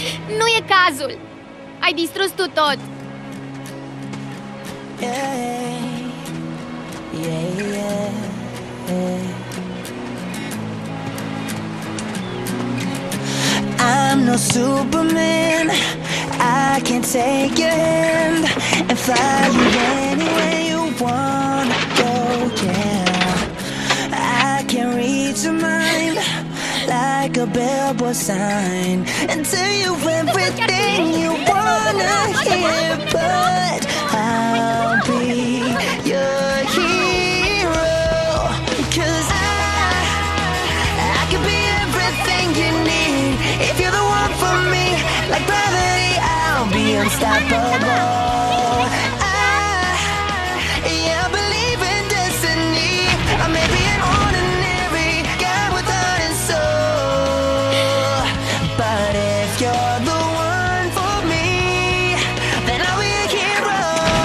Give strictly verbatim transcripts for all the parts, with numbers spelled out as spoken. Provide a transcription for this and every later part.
Nu e cazul. Ai distrus tu tot. Yeah, yeah, yeah, yeah. I'm no Superman, I can take your hand and fly you anywhere you wanna go, yeah. I can read your mind like a billboard sign and tell you everything you wanna hear, but I'll be your hero, 'cause I, I can be everything you need. If you're the one for me, like gravity, I'll be unstoppable. I, yeah, I believe in destiny. I may be an ordinary guy with heart and soul, but if you're the one for me, then I'll be a hero.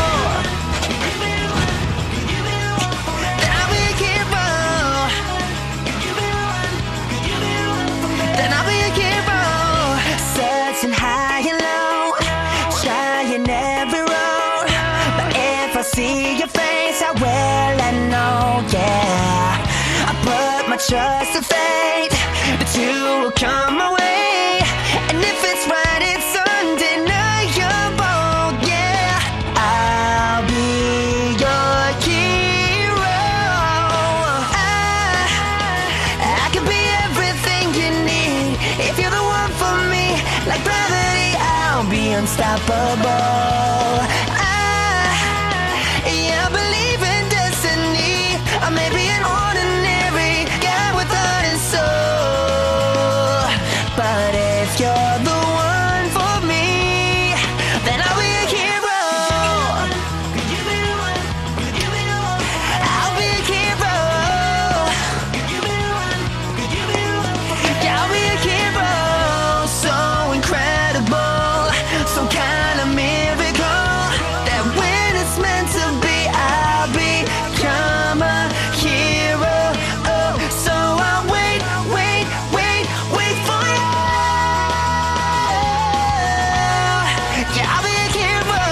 Then I'll be a hero. Then I'll be a hero. Searching high and low, trying every road, but if I see your face, how will I know? Yeah, I put my trust in fate that you will come my way, and if it's right, it's undeniable. Yeah, I'll be your hero. I, I can be everything you need. If you're the one for me, like gravity, I'll be unstoppable. I, yeah, I believe in destiny. I may be an ordinary guy with heart and soul, but if you're the one for me, then I'll be a hero. I'll be a hero. Yeah, I'll be a hero. So incredible, some kind of miracle, that when it's meant to be, I'll become a hero. Oh, so I'll wait, wait, wait, wait for you. Yeah, I'll be a hero.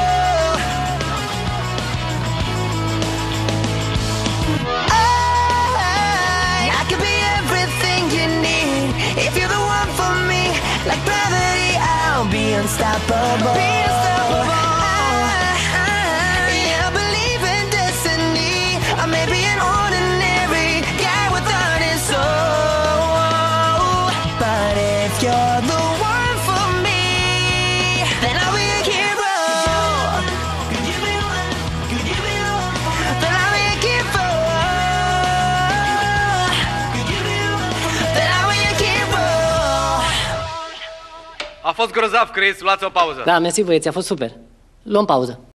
I, I can be everything you need. If you're the one for me, like gravity, I'll be unstoppable. Be unstoppable. I, yeah, I believe in destiny. I may be an ordinary guy with heart and soul, but if you're the one for me, then I'll be a hero. Then I'll be a hero. Then I'll be a hero. A fost grozav, Chris, luați o pauză. Da, mersi băieți, a fost super. Luăm pauză.